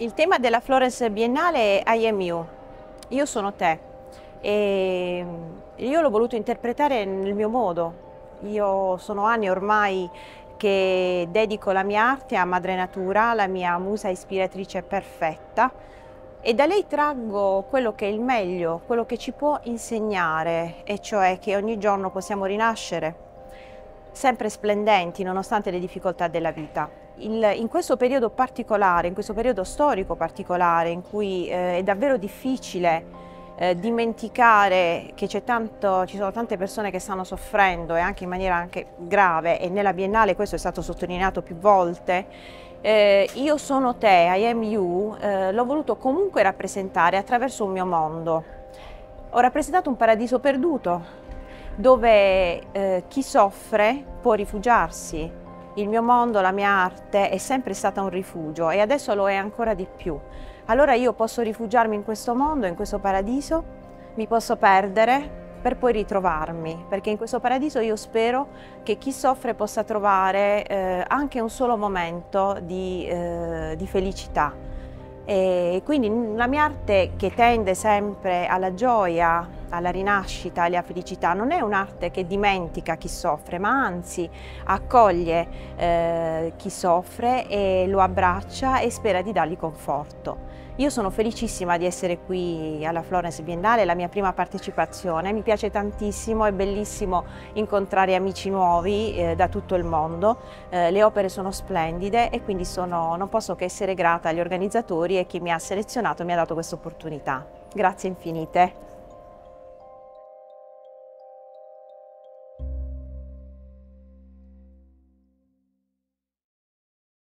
Il tema della Florence Biennale è I am you, io sono te, e io l'ho voluto interpretare nel mio modo. Io sono anni ormai che dedico la mia arte a Madre Natura, la mia musa ispiratrice perfetta, e da lei traggo quello che è il meglio, quello che ci può insegnare, e cioè che ogni giorno possiamo rinascere sempre splendenti nonostante le difficoltà della vita. In questo periodo particolare, in questo periodo storico particolare, in cui è davvero difficile dimenticare che ci sono tante persone che stanno soffrendo, e anche in maniera anche grave, e nella Biennale questo è stato sottolineato più volte, io sono te, I am you, l'ho voluto comunque rappresentare attraverso un mio mondo. Ho rappresentato un paradiso perduto, dove chi soffre può rifugiarsi. Il mio mondo, la mia arte è sempre stata un rifugio e adesso lo è ancora di più. Allora io posso rifugiarmi in questo mondo, in questo paradiso, mi posso perdere per poi ritrovarmi, perché in questo paradiso io spero che chi soffre possa trovare anche un solo momento di felicità. E quindi la mia arte, che tende sempre alla gioia, alla rinascita, alla felicità, non è un'arte che dimentica chi soffre, ma anzi accoglie chi soffre e lo abbraccia e spera di dargli conforto. Io sono felicissima di essere qui alla Florence Biennale, è la mia prima partecipazione, mi piace tantissimo, è bellissimo incontrare amici nuovi da tutto il mondo, le opere sono splendide e quindi non posso che essere grata agli organizzatori e chi mi ha selezionato e mi ha dato questa opportunità. Grazie infinite.